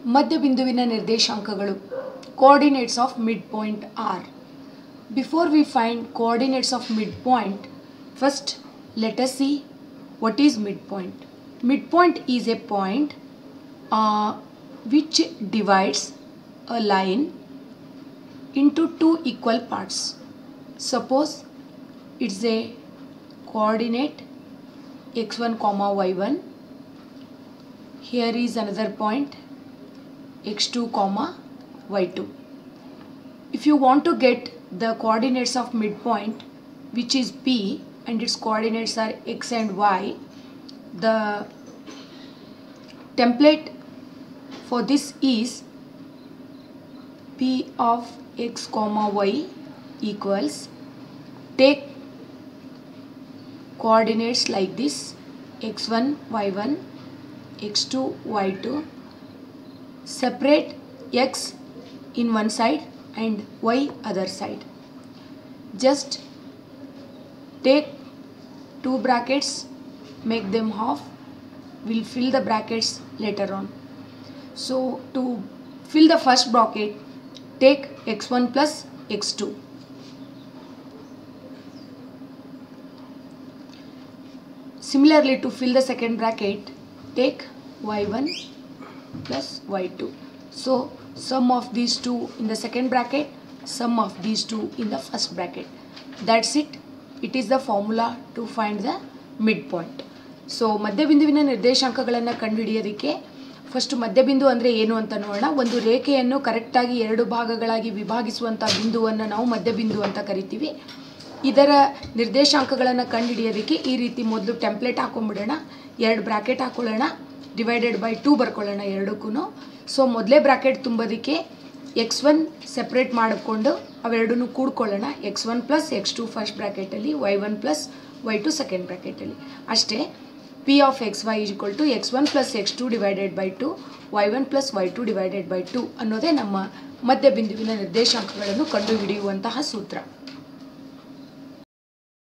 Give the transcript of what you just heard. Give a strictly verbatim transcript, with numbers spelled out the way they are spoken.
ಮಧ್ಯಬಿಂದುವಿನ ನಿರ್ದೇಶಾಂಕಗಳು coordinates of midpoint are. Before we find coordinates of midpoint, first let us see what is midpoint. Midpoint is a point uh, which divides a line into two equal parts. Suppose it's a coordinate x one comma y one. Here is another point x two comma y two. If you want to get the coordinates of midpoint, which is P and its coordinates are x and y, the template for this is P of x comma y equals, take coordinates like this, x one y one, x two y two, separate x in one side and y other side. Just take two brackets, make them half. We'll fill the brackets later on. So to fill the first bracket, take x one plus x two. Similarly, to fill the second bracket, take y one plus y two. So sum of these two in the second bracket, sum of these two in the first bracket. That's it. It is the formula to find the midpoint. So ಮಧ್ಯಬಿಂದುವಿನ ನಿರ್ದೇಶಾಂಕಗಳನ್ನು ಕಂಡುಹಿಡಿಯೋದಕ್ಕೆ first ಮಧ್ಯಬಿಂದು ಅಂದರೆ ಏನು ಅಂತ ನೋಡೋಣ. ಒಂದು ರೇಖೆಯನ್ನು ಕರೆಕ್ಟಾಗಿ ಎರಡು ಭಾಗಗಳಾಗಿ ವಿಭಾಗಿಸುವಂಥ ಬಿಂದುವನ್ನು ನಾವು ಮಧ್ಯಬಿಂದು ಅಂತ ಕರಿತೀವಿ. ಇದರ ನಿರ್ದೇಶಾಂಕಗಳನ್ನು ಕಂಡುಹಿಡಿಯೋದಕ್ಕೆ ಈ ರೀತಿ ಮೊದಲು ಟೆಂಪ್ಲೇಟ್ ಹಾಕೊಂಡ್ಬಿಡೋಣ. ಎರಡು ಬ್ರಾಕೆಟ್ ಹಾಕೊಳ್ಳೋಣ, ಡಿವೈಡೆಡ್ ಬೈ ಟೂ ಬರ್ಕೊಳ್ಳೋಣ ಎರಡಕ್ಕೂ. ಸೊ ಮೊದಲೇ ಬ್ರಾಕೆಟ್ ತುಂಬೋದಕ್ಕೆ ಎಕ್ಸ್ ಒನ್ ಸೆಪ್ರೇಟ್ ಮಾಡಿಕೊಂಡು ಅವೆರಡೂ ಕೂಡ್ಕೊಳ್ಳೋಣ. X one plus x two first ಬ್ರಾಕೆಟಲ್ಲಿ, y one plus y two second ಬ್ರಾಕೆಟಲ್ಲಿ. ಅಷ್ಟೇ, p of x y is equal to x one plus x two divided by two, y one plus y two divided by two ಅನ್ನೋದೇ ನಮ್ಮ ಮಧ್ಯಬಿಂದುವಿನ ನಿರ್ದೇಶಾಂಕಗಳನ್ನು ಕಂಡುಹಿಡಿಯುವಂತಹ ಸೂತ್ರ.